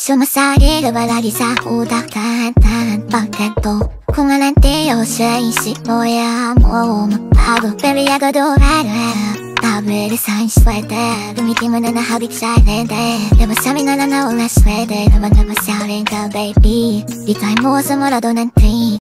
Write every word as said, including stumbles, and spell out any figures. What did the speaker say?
Sumasali wala di sa utak tahan-tahan pagkanto Kung alante yo siya isip mo ya mo magbago Pero yagado rara Tabi sa swerte Gamitin mo na nahabig sa lente Diba sa amin na lang na wala swerte Naman na masaling ka baby Di tayo mo sa morado ng train